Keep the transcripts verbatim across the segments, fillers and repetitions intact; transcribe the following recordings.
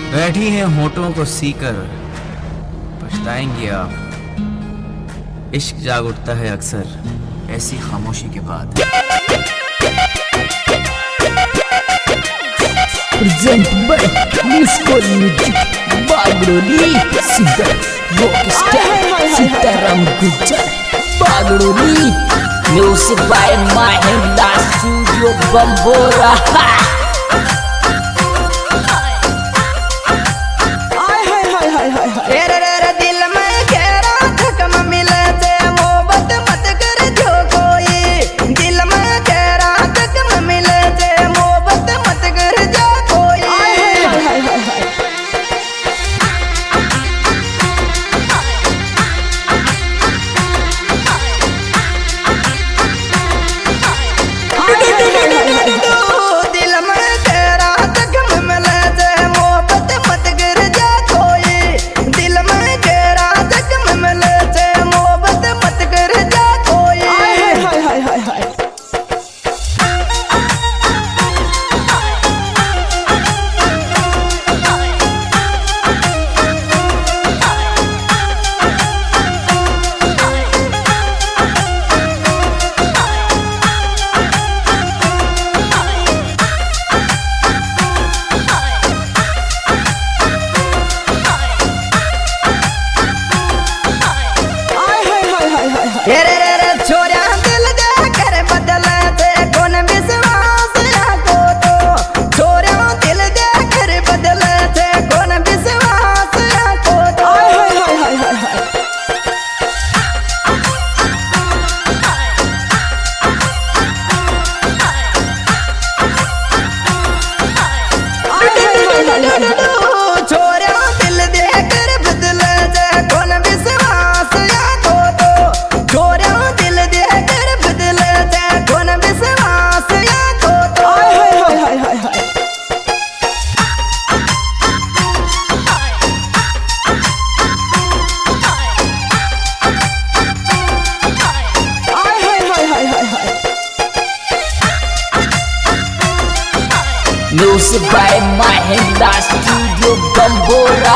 बैठी हैं होठों को सीकर, पछताएंगे आप। इश्क जाग उठता है अक्सर ऐसी खामोशी के बाद। Present by Misko music Bagdoli singer rock star Sitaram Gujjar Bagdoli. Music by Mahindra studio Bambora. Music by Mahindra Studio Bambora.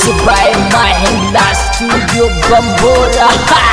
Music by Mahindra Studio Bambora.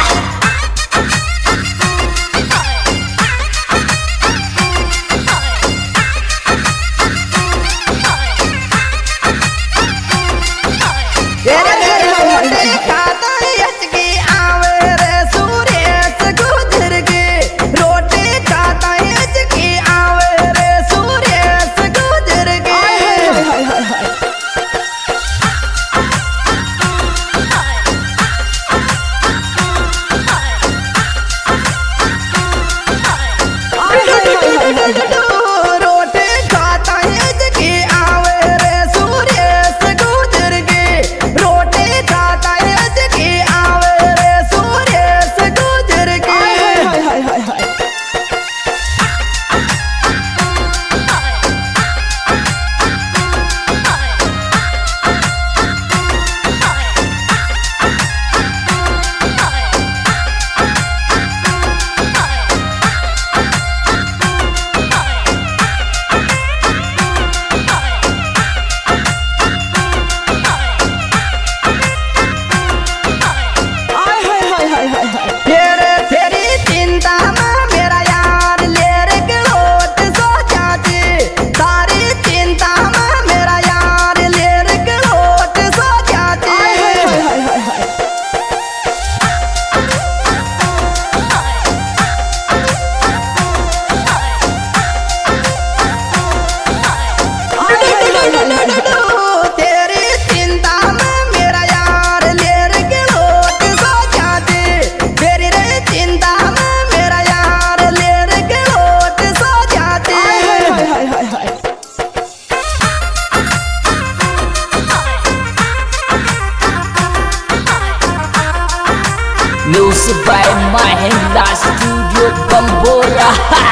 Music by Mahindra Studio Bambora.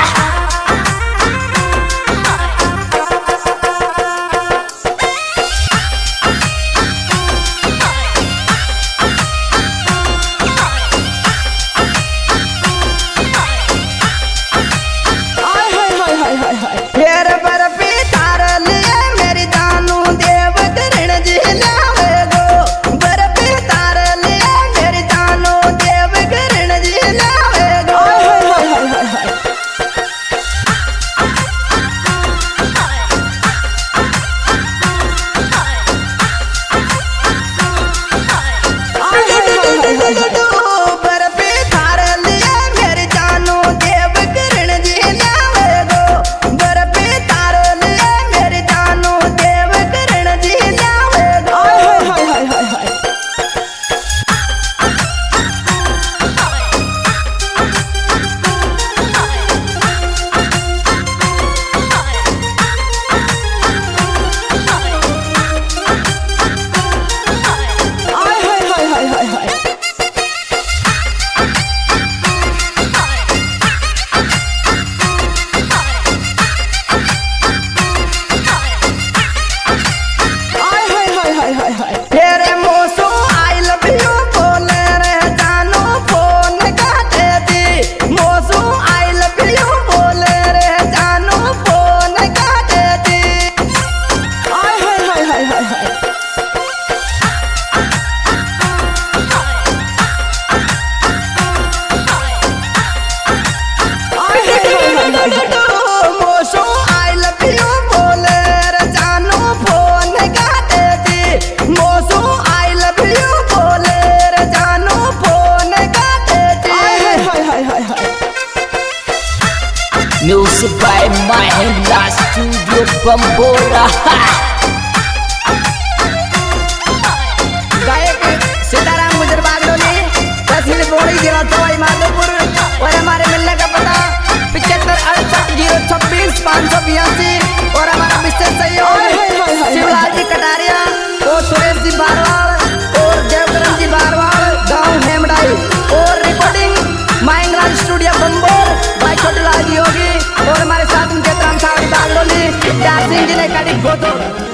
Music by Mahindra Studio Bambora. गायक सीताराम गुजर बागड़ोली, तहसील बोड़ी, जिला सवाई माधोपुर। और हमारे मिलने का पता पिछहत्तर अड़सठ जीरो छब्बीस पाँच सौ बयासी। और हमारा विशेष सहयोग शिवलाल जी कटारिया और सुरेश जी बारवाल और देवकरण जी बारवाल, गाँव हेमडाई। और रिकॉर्डिंग महिंद्रा स्टूडियो बम्बोर भाई छोटेलाल जी होगी। और हमारे साथ उनके राम सावड़ी बागड़ोली, प्यार सिंह जी ने कड़ी गोतो।